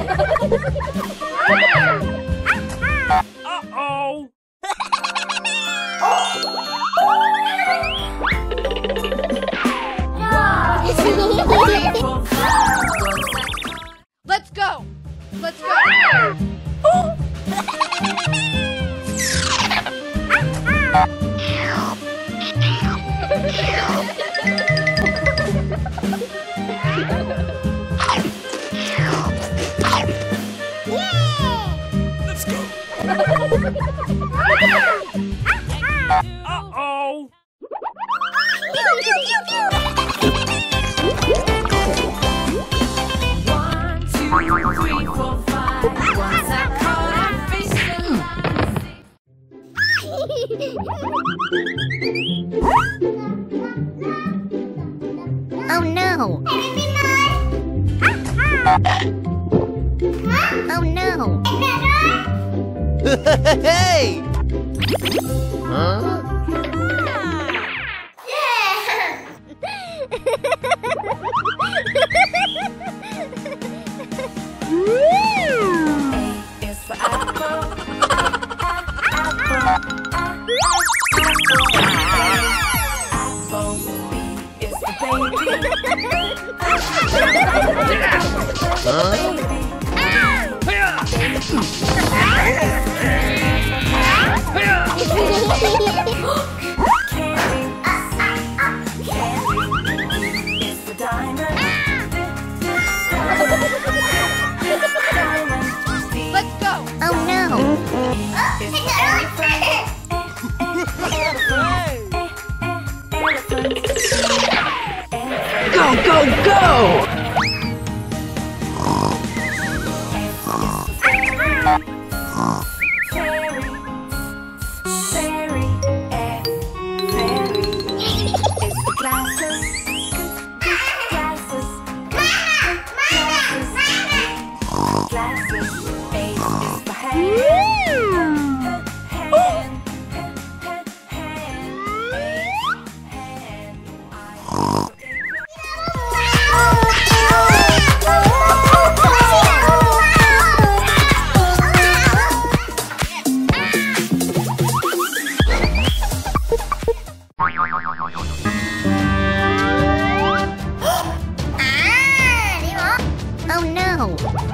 Uh-oh! Let's go! Let's go! Let's go! Uh-oh! Pew, pew, pew, pew. 1, 2, 3, 4, 5. Once I caught a fish Oh no! Oh no! Hey! Huh? A is for apple. Apple. B is for baby. Candy is for diamond. Let's go! Oh no! Go, go, go! Oh no!